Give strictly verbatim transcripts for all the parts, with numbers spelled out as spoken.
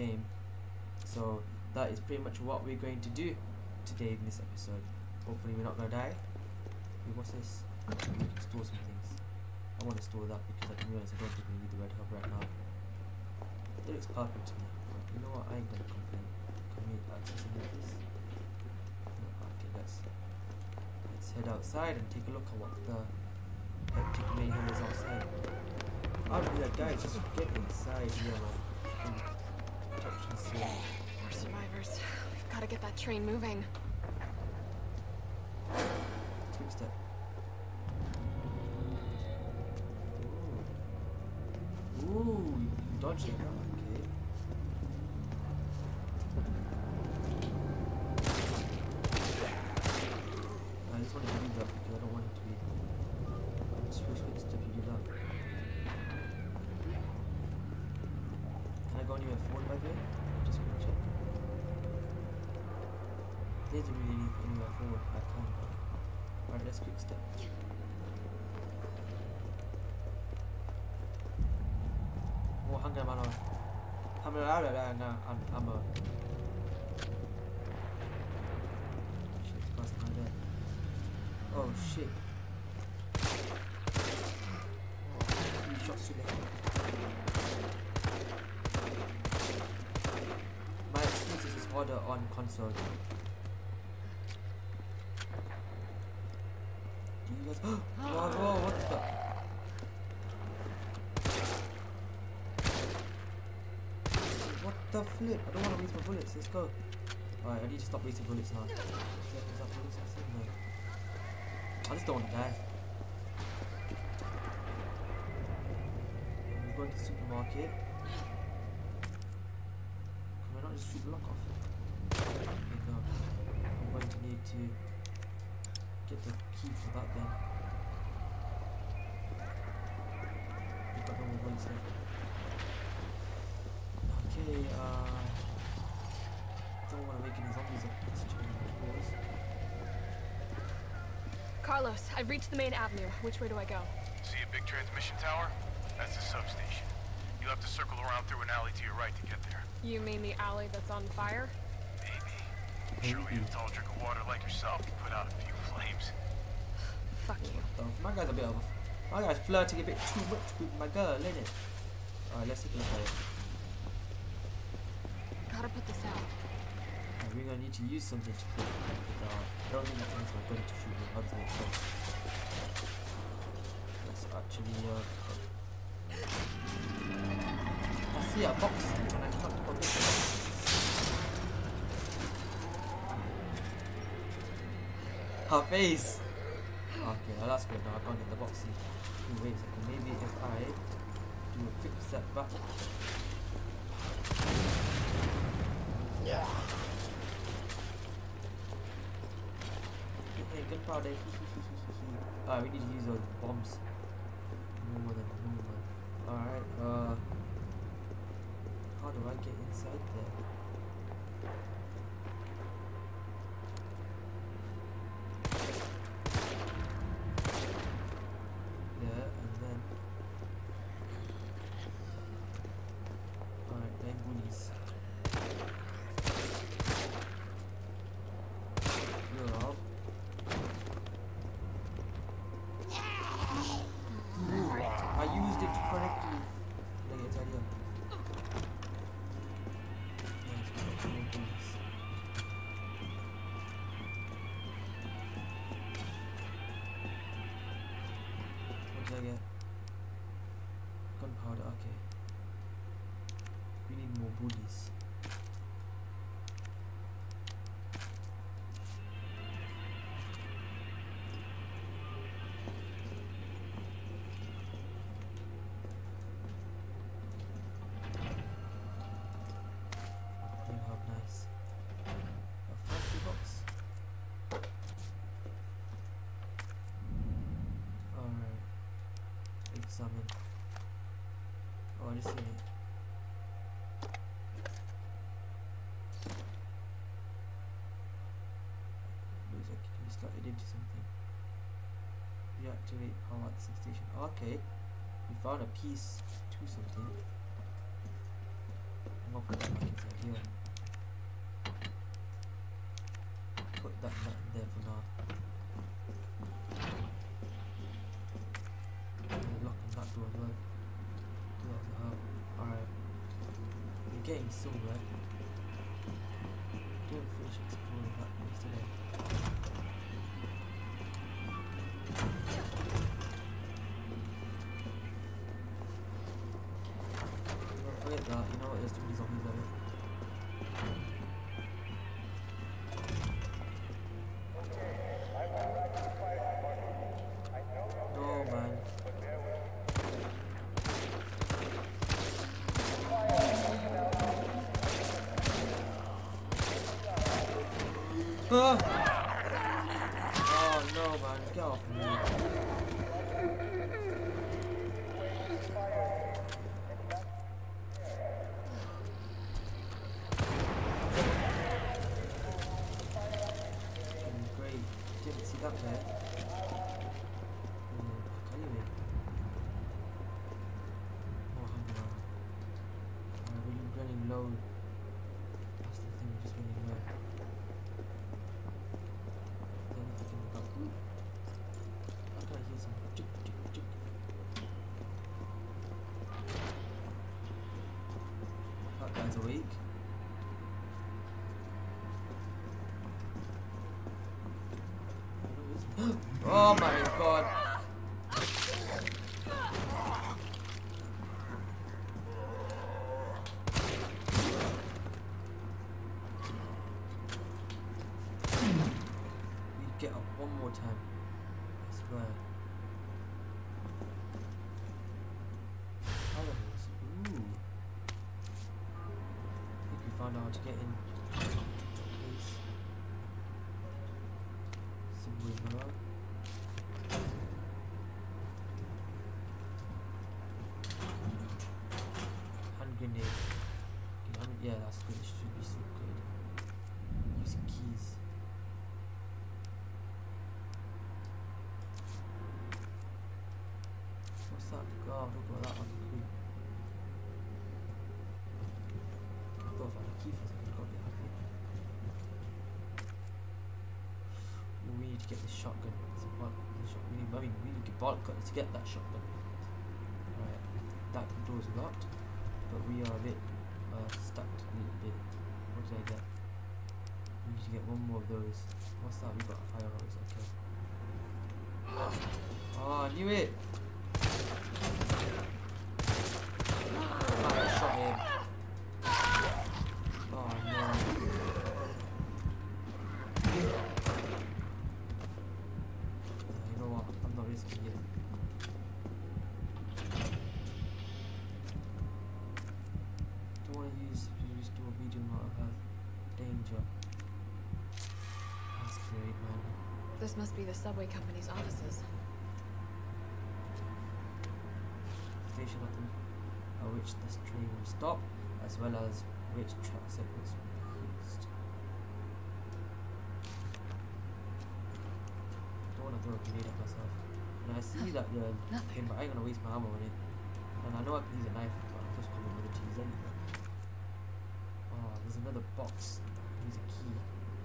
game. So that is pretty much what we're going to do today in this episode. Hopefully we're not gonna die. Wait, what's this? We can store some things. I want to store that because I can realize I don't think we need the red hub right now. It looks perfect to me. But you know what? I ain't gonna complain. Can we access any of this? No, okay, let's let's head outside and take a look at what the hectic mayhem is outside. I'll be like, guys, just get inside here, man. Touch and see. More survivors. We've got to get that train moving. Quick step. Ooh, Ooh you can dodge it. Okay. I just want to do that because I don't want it to be. Switch quick step. You do that. Can I go anywhere forward by the way? Just gonna check. There's a really need anywhere forward. I can't go. Alright, let's quick step. Oh, hanggang man on. I'm out of there now. I'm I'm a shit past my there. Oh shit. Oh, three shots to the head. My excuses is harder on console. Do you guys whoa, whoa, what the What the flip? I don't want to waste my bullets, let's go. Alright, I need to stop wasting bullets now. Is that, is that bullets I said? No. I just don't want to die. I'm going to the supermarket. Can I not just shoot the lock off? Okay, no. I'm going to need to get the key for that then. We've got no more bullets left. Okay, uh... don't want to wake any zombies up. Let's check the floors. Carlos, I've reached the main avenue. Which way do I go? See a big transmission tower? That's the substation. You'll have to circle around through an alley to your right to get there. You mean the alley that's on fire? Maybe. Surely a tall drink of water like yourself can put out a few flames. Fuck you. Oh, my guy's a bit of a... My guy's flirting a bit too much with my girl, isn't it? Alright, let's take a look at it. Gotta put this out. Right, we're gonna need to use something to put it out. I don't think I can use my gun to shoot with others make sense. Let's actually, uh... I see a box and I can't put this in. Her face! Okay, well that's good now, I can't get the boxy. Ooh, wait a second, maybe if I do a quick step back. Yeah. Hey, gunpowder. Alright, we need to use those bombs. More than normal. Alright, uh... how do I get inside there? Yeah, and then... Alright, then goonies. You're up. I used it correctly. Did I get inside here? Nice, we got two more goonies. What did I get? Gunpowder, okay. We need more bullies. Green hub, nice. A fancy box. Alright. Examine. Oh, I just seen it. Looks like it can be slotted into something. Reactivate power at the substation. Okay. We found a piece to something. I'm gonna put that back inside here. Put that nut in there for now. And lock on that door as well. Do that as well. Alright. We're getting somewhere. Didn't finish exploring that place today. Forget that, you know what, there's too many zombies there. No, man. Ah! Oh no, man, get off me. Great, didn't see that there. Mm, back anyway. More hungry now. I'm really running low. That's the thing, just running low. Then I'm thinking about, ooh, how can I hear some chick, chick, chick? That guy's awake. Oh my god. We get up one more time. I swear. Fireballs. Ooh. I think we found out how to get in. Please. Subway Mirage. Hand grenade. Okay, I mean, yeah, that's good. It should be so good. Using keys. What's that? Oh, look at that one. Cool. I thought I found a key for something. I got a bit happy. We need to get this shotgun. It's a bulk, the shot, we need, I mean, we need to get bulk cutters to get that shotgun. Alright, that door's locked, but we are a bit uh, stuck a little bit. What did I get? We need to get one more of those. What's that? We got a fire hose, okay. Oh, I knew it! Ah, I shot him. Oh no. You know what? I'm not risking it. Don't want to use if you just do a medium amount of health. Danger. That's great, man. This must be the subway company's offices. Station at the, uh, which this train will stop, as well as which track segments will be used. Don't want to throw a grenade at myself. And I see that the thing, but I ain't gonna waste my ammo on it. And I know I can use a knife, but I'm just gonna remember to use anything. Oh, there's another box. Use a key.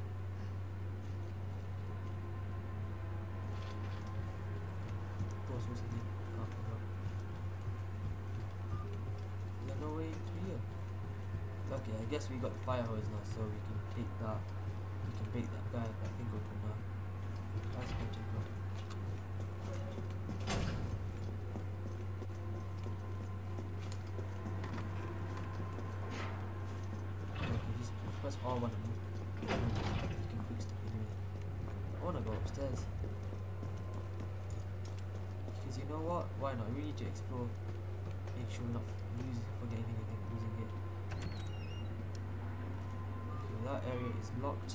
Door's supposed to be up and up. Is there no way through here? Okay, I guess we got the fire hose now, so we can take that. We can break that guy. That thing open now. That's pretty good. Okay, just press R one of them. You can quick step anyway. I wanna go upstairs. Because you know what? Why not? We need to explore. Make sure we're not losing, forgetting anything, losing it. Okay, that area is locked.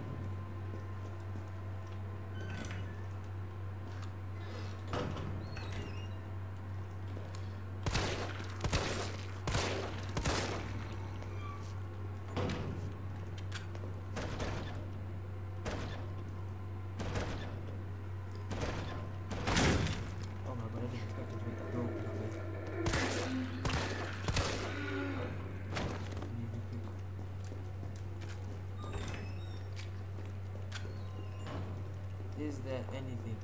Oh my god, I didn't expect it to make that door open that way. We need there anything?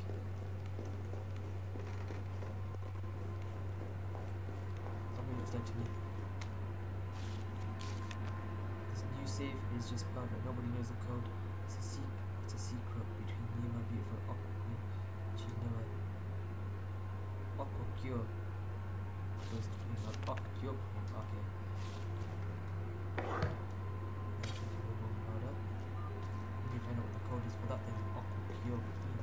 Something looks dead to me. This new safe is just perfect. Nobody knows the code. It's a secret. It's a secret between me and my beautiful Aqua Queen. She's never Aqua Cure. First thing about Aqua Cure. Okay. Let me find out what the code is for that thing. Aqua Cure.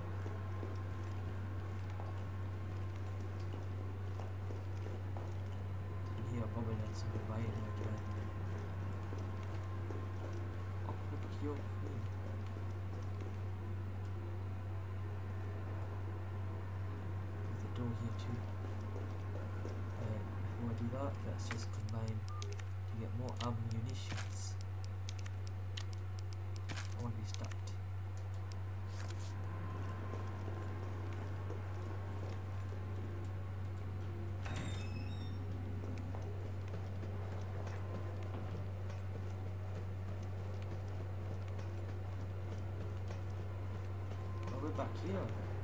Here, probably that's something by it. Aqua Cure Queen. There's a door here too. Uh, before I do that, let's just combine to get more ammunitions. I want to be stacked. Oh, we're back here.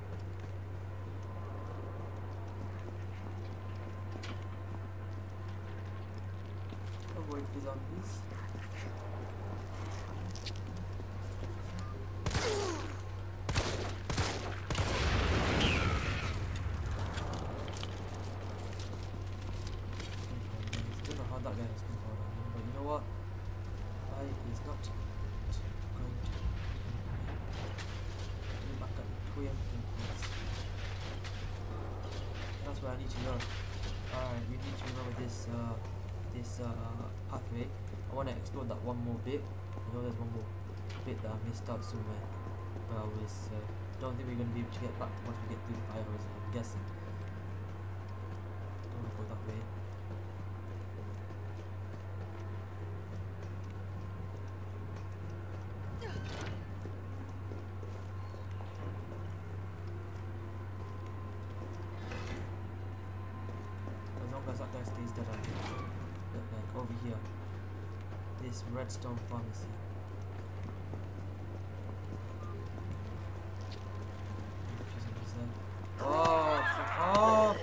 Avoid the zombies. I don't know how that guy has come out on him, but you know what? I is not going to get back at the twin place. That's where I need to go. Alright, we need to remember this uh this uh pathway. I wanna explore that one more bit. I know there's one more bit that I missed out somewhere. But I was uh, don't think we're gonna be able to get back once we get through the fire hose, I'm guessing. Don't wanna go that way. As long as that guy stays dead, I'll look like over here. This redstone pharmacy. Oh, fuck off!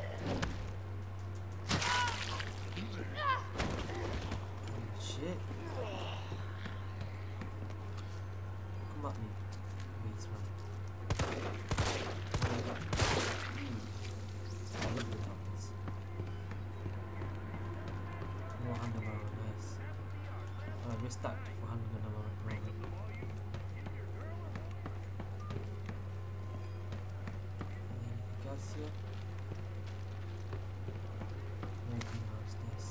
Shit. Come at me. Wait, man. Oh my god. I love the happens. More handgun ammo, nice. Alright, we're stacked for handgun ammo at the moment. Anything else here? More greenhouse, nice.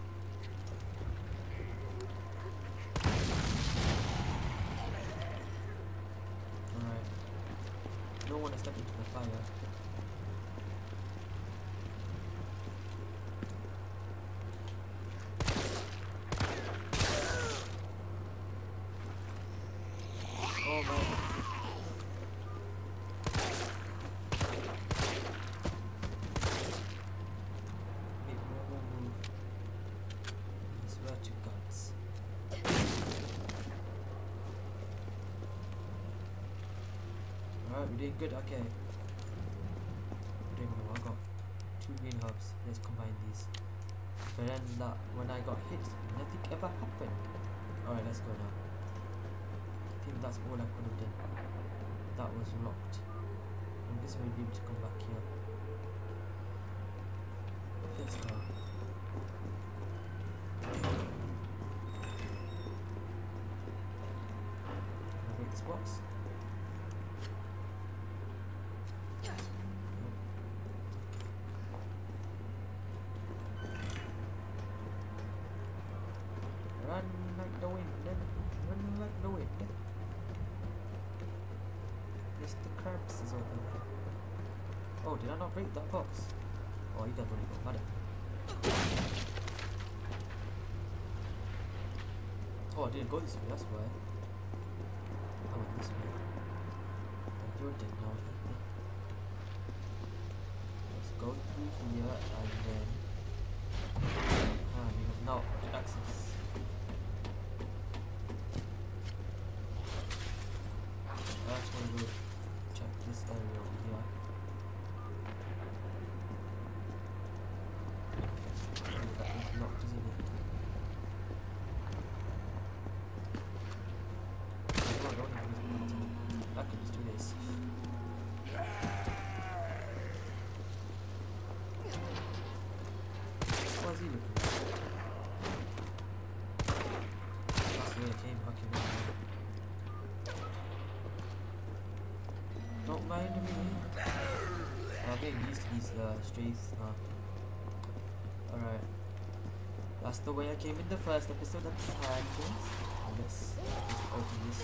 Alright. Don't want to step into the fire. Oh man. Make no more move. I swear to guns. Alright, we're doing good, okay. We're doing well. I got two green herbs. Let's combine these. But then that when I got hit, nothing ever happened. Alright, let's go now. I think that's all I could have done. That was locked. I'm guessing we'll be able to come back here. Let's go. Can I break this box? Run like the wind, run like the wind. Mister Krabs is over there. Oh, did I not break that box? Oh, you guys already got mad at me. Oh, I didn't go this way, that's why. I went this way. And you're dead now. Let's go through here and then. Ah, we have now access. I just want to go check this hell's he looking like? That's the way I came, okay, never mind. Don't mind me. I'm getting used to these uh, streets now. Alright. That's the way I came in the first episode. That's fine, guys. Let's just open this.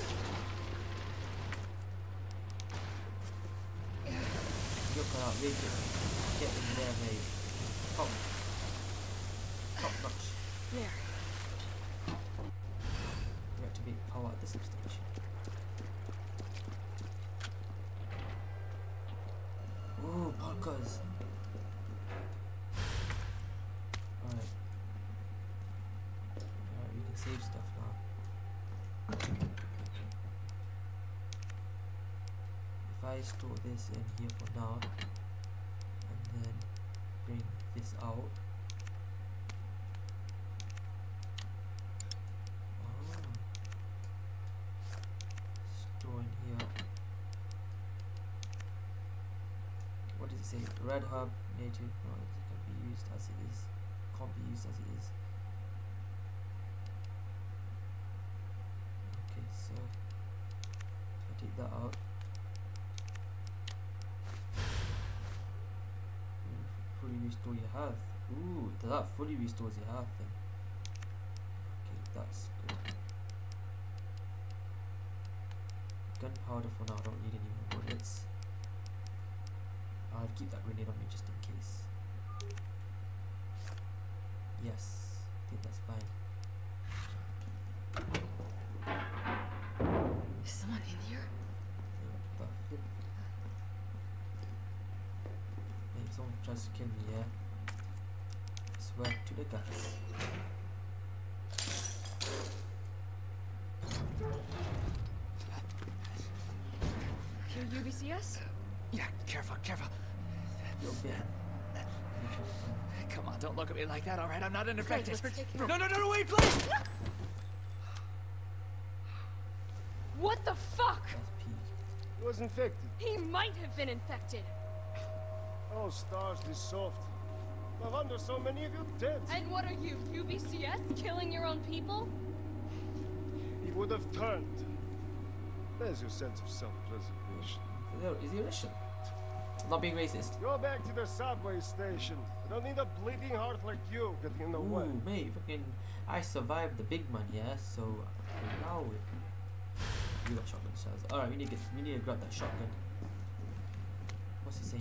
Look at that, really get in there, mate. Top. Top notch. There. Reactivate power at the substation. Ooh, podcast. Alright. Alright, we can save stuff now. If I store this in here for now, and then bring this out. Oh. Store in here. What does it say? Red Hub native. No, it can be used as it is. Can't be used as it is. Okay, so if I take that out, fully restore your health. Ooh, that fully restores your health then. Okay, that's good. Gunpowder for now. I don't need any more bullets. I'll keep that grenade on me just in case. Yes, I think that's fine. Is someone in here? What the flip? Hey, if someone tries to kill me, yeah? I swear to the guts. You're U B C S? Yeah, careful, careful. Yo, Ben. Come on, don't look at me like that, all right? I'm not Great, infected. let's take No, care. no, no, no, wait, please! What the fuck? That's P. He was infected. He might have been infected. Oh, stars, this soft. No wonder so many of you dead. And what are you, U B C S? Killing your own people? He would have turned. There's your sense of self-preservation. Is he- Is he Russian? Not being racist. Go back to the subway station. We don't need a bleeding heart like you getting in the way. Ooh, mate, fucking. I survived the big man, yeah? So, now we got shotgun shells. Alright, we need to get, we need to grab that shotgun. What's he saying?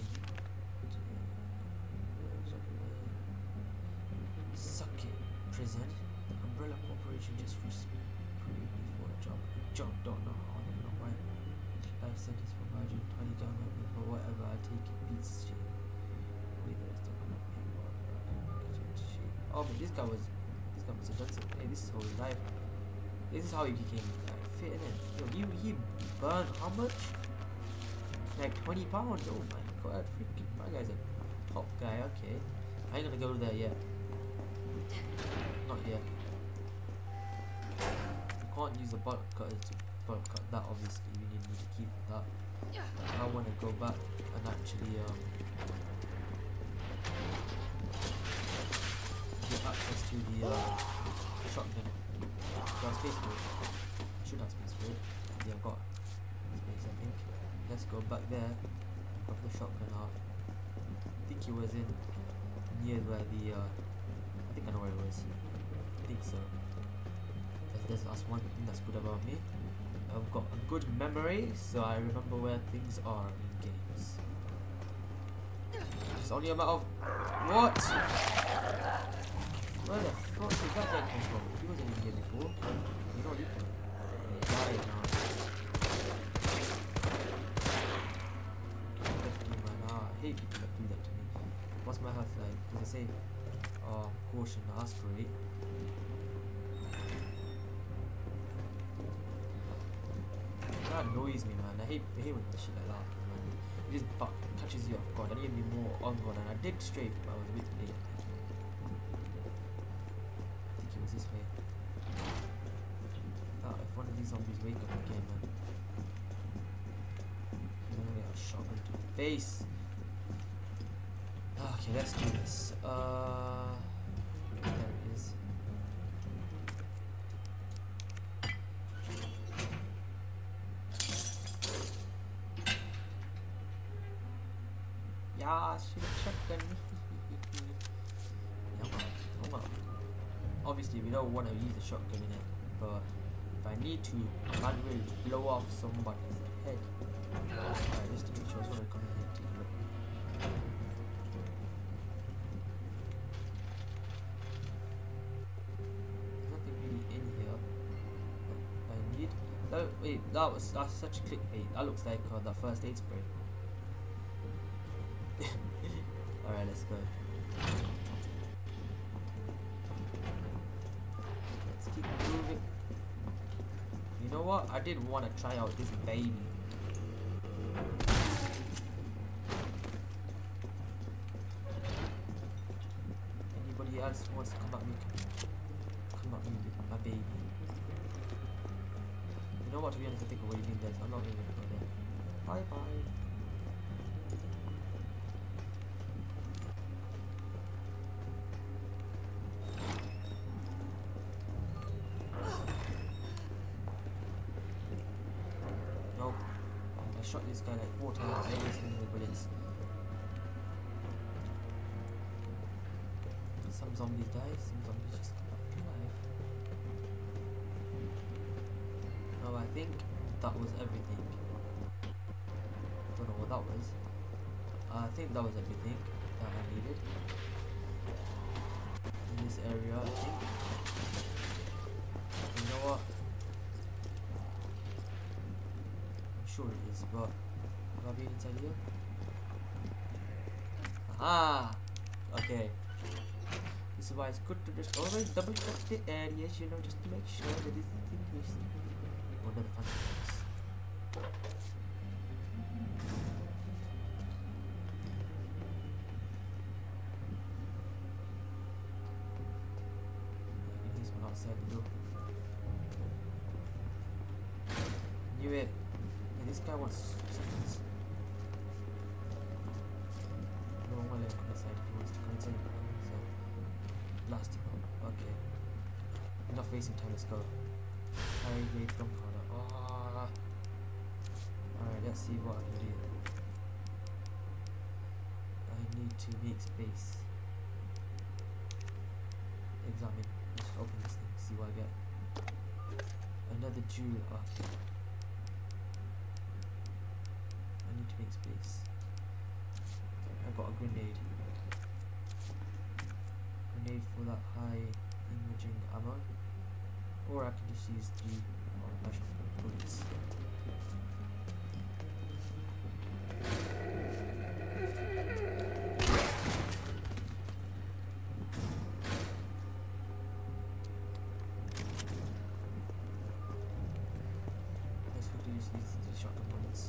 Suck it, prison. The Umbrella Corporation just recently approved me for a job. Job, don't know how, don't know why. Life sentence for margin, twenty gun weapon, but whatever, I'll take it, beats shit. Wait, there's still gonna be more. Shit. Oh, but this guy was, this guy must have done something. Hey, this is how his life. This is how he became like, fit, innit? Yo, he, he burned how much? Like twenty pounds. Oh my god, freaking, my guy's a top guy, okay. I ain't gonna go there yet. Not yet. You can't use the bullet cutter to bullet cut that, obviously. We need, need to keep that. I want to go back and actually um, get access to the uh, shotgun. Do I have space for it? I should have space for it. Yeah, I've got space, I think. Let's go back there and pop the shotgun out. I think he was in near where the uh, I think I know where it was. I think so. There's, that's one thing that's good about me. I've got a good memory, so I remember where things are in games. It's only a matter of what? Where the fuck did that guy come from? He wasn't even here before. You know you can die now. Definitely, man. Ah, I hate people that do that to me. What's my health like? Does it say? Oh, caution, aspirate. That annoys me, man. I hate, I hate when shit like that, man. It just buck, catches you off guard. I need to be more on guard, and I did strafe, but I was a bit late. I think it was this way. Ah, if one of these zombies wake up again, man. I'm gonna get a shotgun to the face. Okay, let's do this. Uh, Yeah, shoot a shotgun. Yeah, man. Come on. Obviously, we don't want to use a shotgun in it, but if I need to, I will blow off somebody's head. Alright, just to make sure I want to come in here and take a look. There's nothing really in here that I need. Oh, wait, that was that's such clickbait. That looks like uh, that first aid spray. Alright, let's go. Let's keep moving. You know what? I did want to try out this baby. Anybody else wants to come at me? Come at me with my baby. You know what? To be honest, I think I've already been there. So I'm not even gonna go there. Bye bye. Shot this guy like four times, I was hitting with bullets. Some zombies die, some zombies just come back alive. No, I think that was everything. Don't know what that was. Uh, I think that was everything that I needed in this area, I think. You know what? Sure it is, but have I been inside here? Aha! Okay. This is why it's good to just always double check the areas, you know, just to make sure that it's missing. One of the fancy things. I can hear someone outside the door. Knew it. This guy wants seconds. No, I'm gonna let him come inside if he wants to come inside. So, blast him up. Okay. Enough wasting time, let's go. High grade gunpowder. Ah. Alright, let's see what I can do. I need to make space. Examine. Let's open this thing, see what I get. Another jewel. Okay. To make space. I got a grenade. Grenade for that high imaging ammo. Or I can just use the oh, special bullets. Let's quickly just use the shotgun bullets.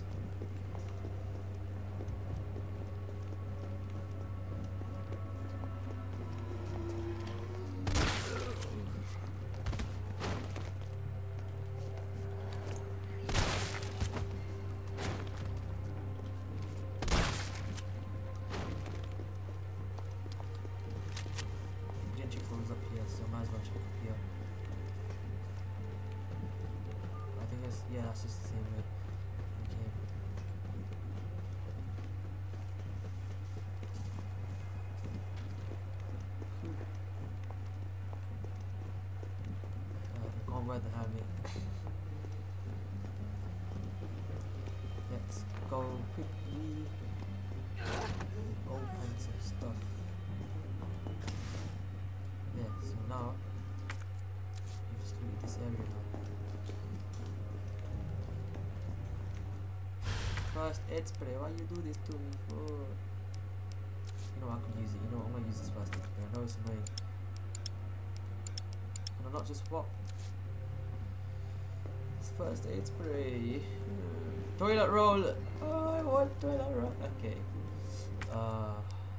Up here, so I might as well check up here. I think it's yeah, that's just the same way. Okay. Cool. Uh, I can't wear the helmet. Let's go quickly. Open some stuff. Yeah, so now you just leave this area now. First aid spray, why you do this to me for? You know I could use it, you know I'm gonna use this first aid spray. I know it's annoying. And I'm not just what? This first aid spray. Hmm. Toilet roll! Oh, I want toilet roll. Okay. Uh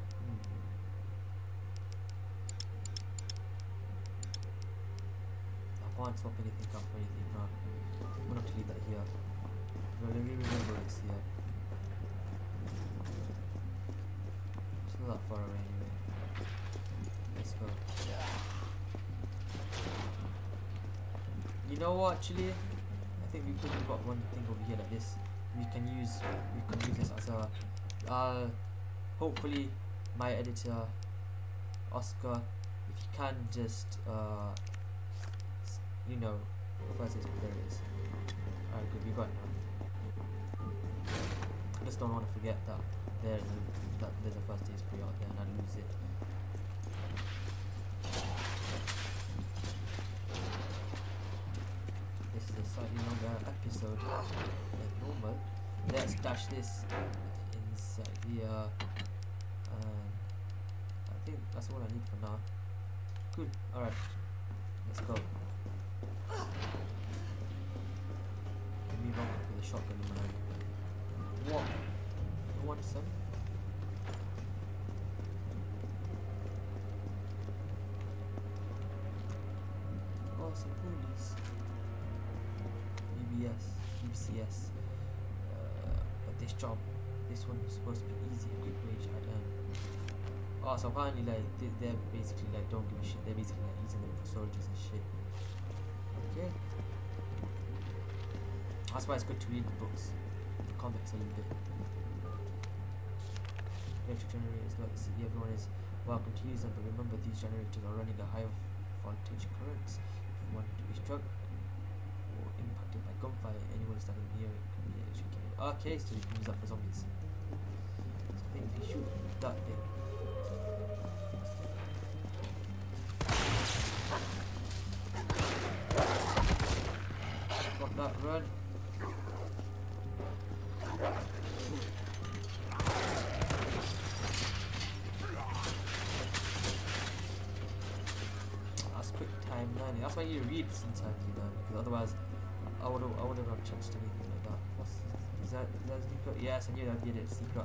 I can't swap anything up for anything, no. I'm gonna have to leave that here. Well, let me remember it's here. It's not that far away anyway. Let's go. You know what, actually? I think we've got one thing over here like this. We can use we can use this as a uh hopefully my editor Oscar, if you can just uh s- you know, first is there it is. Alright, good, we got it now. I just don't want to forget that there's a, that there's a first days pre out there and I lose it. This is a slightly longer episode than normal. Let's dash this inside here. And I think that's all I need for now. Cool. Alright. Let's go. Give me wrong with the shotgun in my hand. What? No one son? Oh, some police. B B S, B C S. Uh, but this job, this one was supposed to be easy, a quick wage I'd earn. Oh, so apparently, like, they, they're basically like, don't give a shit. They're basically like using them for soldiers and shit. Okay. That's why it's good to read the books, the comics a little bit. Electric generators, like the city, everyone is welcome to use them, but remember these generators are running at high voltage currents. If you want to be struck or impacted by gunfire, anyone standing near it can be electrocuted. Okay, so you can use that for zombies. So I think if you shoot that thing. Fuck that, run. That's quick time learning. That's why you read sometimes, you know, because otherwise I would I wouldn't have touched anything like that. What's is that is that secret? Yes, I knew that did it, secret.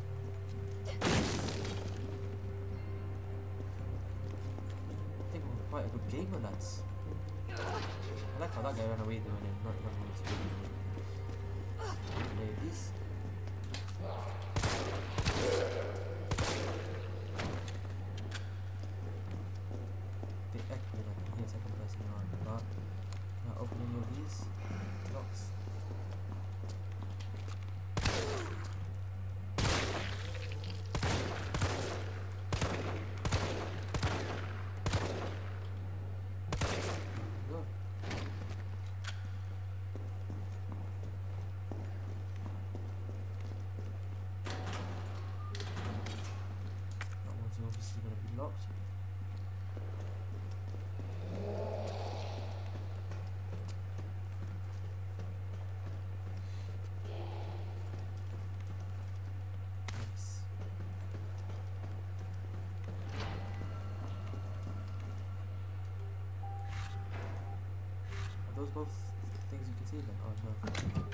I think we're quite a good gamer, lads. I like how that guy ran away though and then not run away to ladies. The echo, I can hear a second person around the bar. Can I open any of these locks? Go. That one's obviously going to be locked. Nice. Are those both things you can see then? Oh no.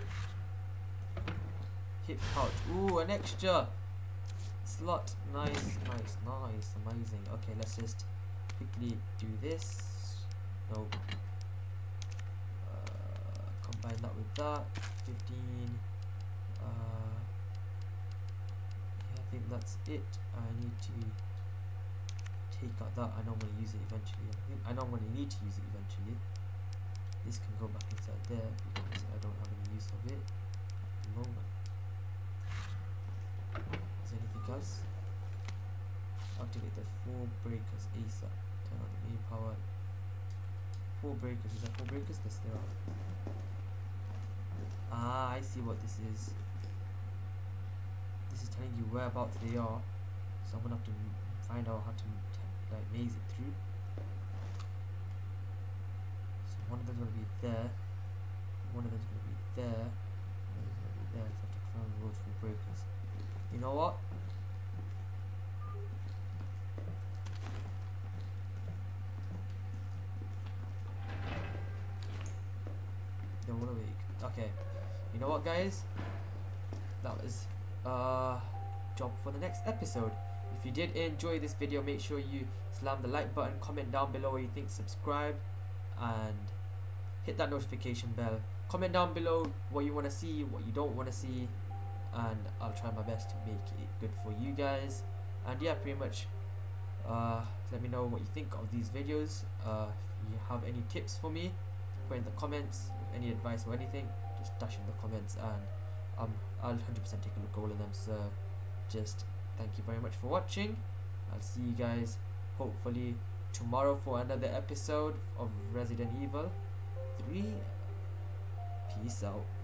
Hip pouch. Ooh, an extra slot. Nice, nice, nice. Amazing. Okay, let's just quickly do this. Nope. Uh, combine that with that. fifteen. Uh, yeah, I think that's it. I need to take out that. I know I'm going to use it eventually. I think I know I'm going to need to use it eventually. This can go back inside there because I don't have any use of it at the moment. Is there anything else? Activate the four breakers ASAP. Turn on the main power. Four breakers. Is there four breakers? Yes, there are. Ah, I see what this is. This is telling you whereabouts they are. So I'm gonna have to find out how to like maze it through. So one of them's gonna be there. One of them's gonna be there. One of them's gonna be there. So I have to find those four breakers. You know what? Don't wanna wake. Okay. You know what, guys? That was uh job for the next episode. If you did enjoy this video, make sure you slam the like button, comment down below what you think, subscribe, and hit that notification bell. Comment down below what you want to see, what you don't want to see, and I'll try my best to make it good for you guys. And yeah, pretty much uh let me know what you think of these videos. Uh if you have any tips for me, put in the comments. Any advice or anything, just dash in the comments, and um I'll one hundred percent take a look at all of them. So just thank you very much for watching. I'll see you guys hopefully tomorrow for another episode of Resident Evil three. Peace out.